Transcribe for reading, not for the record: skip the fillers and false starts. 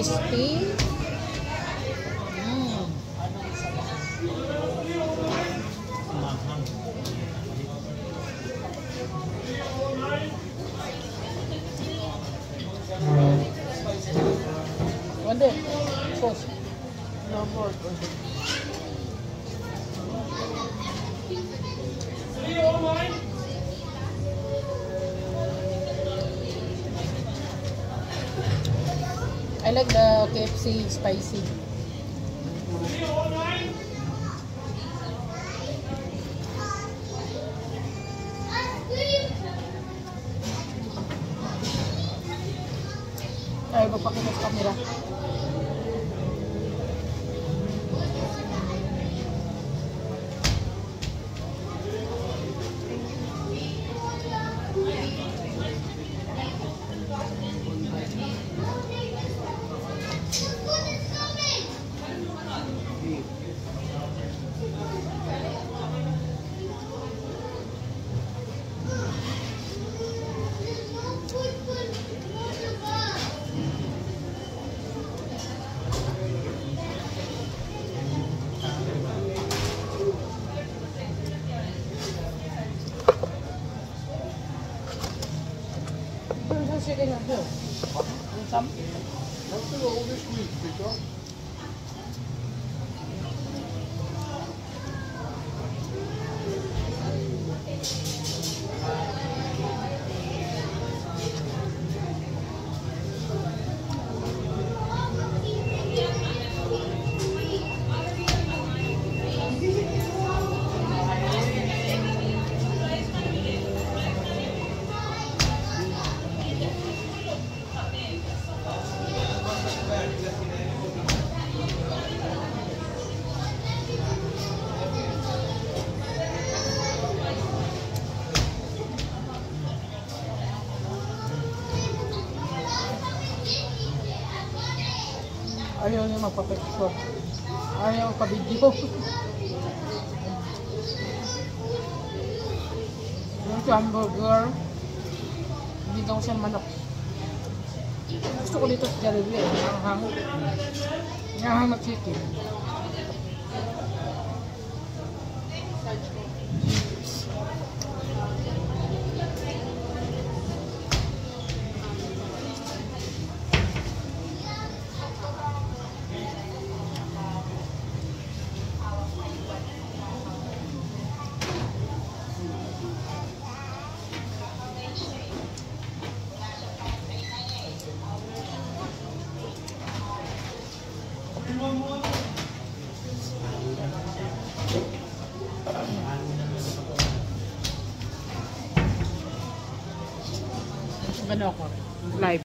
crispy. Wonder, sauce. No more. I like the KFC spicy. Ay, magpakita sa camera. Chicken and hill. Want some? Let's do all this week, Victor. Ayaw niya magpa-picture. Ayaw magpa-video. Yung hamburger, hindi daw siya manok. Gusto ko dito sa Jollibee. Nanghang na chicken. Ano ako? Live.